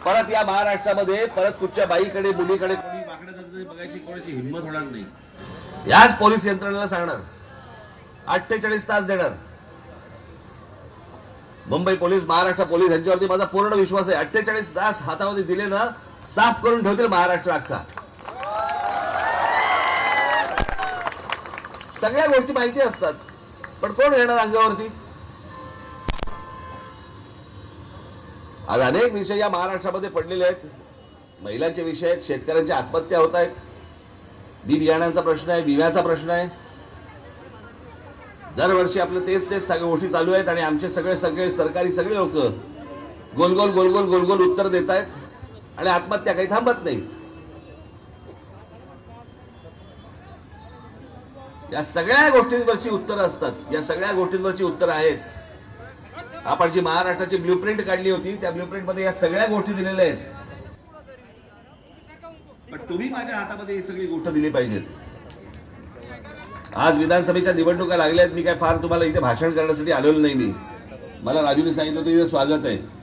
परत या महाराष्ट्रामध्ये परत कुठच्या बाईकडे मुलीकडे कोणी वाकडं नजरेने बघायची कोणाची हिंमत होणार नाही. याच पोलीस यंत्रणेला सांगणार 48 तास देणार. मुंबई पोलीस, महाराष्ट्र पोलीस यांच्यावरती माझा पूर्ण विश्वास आहे. 48 तास हातामध्ये दिले ना, साफ करून ठेवतील महाराष्ट्र अख्खा. सगळ्या गोष्टी माहिती असतात, पण कोण येणार अंगावरती? आज अनेक विषय या महाराष्ट्रामध्ये पडलेले आहेत. महिलांचे विषय आहेत, शेतकऱ्यांच्या आत्महत्या होत आहेत, बी बियाण्यांचा प्रश्न आहे, विम्याचा प्रश्न आहे. दरवर्षी आपलं तेच सगळ्या गोष्टी चालू आहेत आणि आमचे सगळे सरकारी सगळे लोक गोल गोल उत्तर देत आहेत आणि आत्महत्या काही थांबत नाहीत. या सगळ्या गोष्टींवरची उत्तरं असतात, या सगळ्या गोष्टींवरची उत्तरं आहेत. आपण जी महाराष्ट्राची ब्ल्यूप्रिंट काढली होती त्या ब्ल्यूप्रिंटमध्ये या सगळ्या गोष्टी दिलेल्या आहेत. पण तुम्ही माझ्या हातामध्ये ही सगळी गोष्ट दिली पाहिजेत. आज विधानसभेच्या निवडणुका लागल्या आहेत. मी काय फार तुम्हाला इथे भाषण करण्यासाठी आलेलो नाही. मला राजूने सांगितलं होतं इथे स्वागत आहे.